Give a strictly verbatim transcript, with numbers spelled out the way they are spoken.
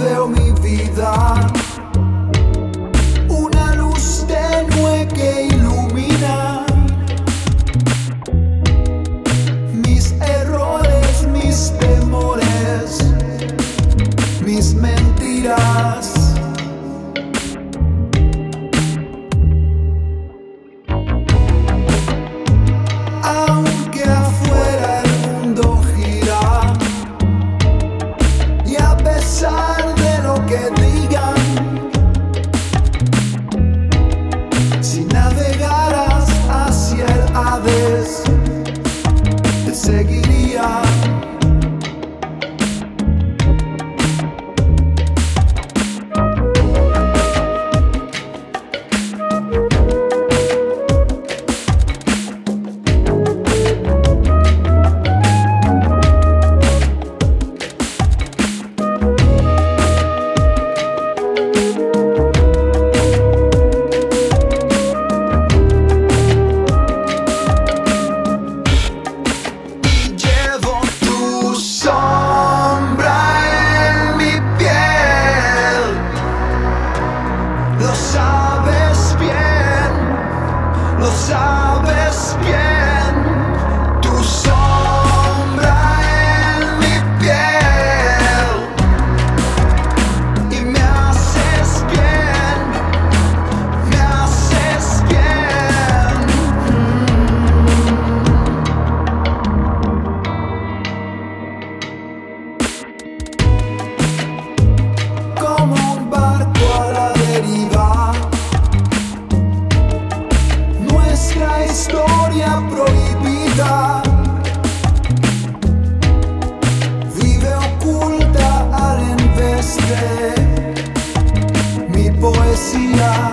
veo mi vida, una luz tenue que ilumina mis errores, mis temores, mis mentiras. Aunque afuera el mundo gira, y a pesar de lo que digan, si navegaras hacia el Hades, te seguiría. Lo sabes bien, tu sombra en mi piel, y me haces bien, me haces bien. Como un barco a la deriva, nuestra historia prohibida vive oculta al embeste mi poesía.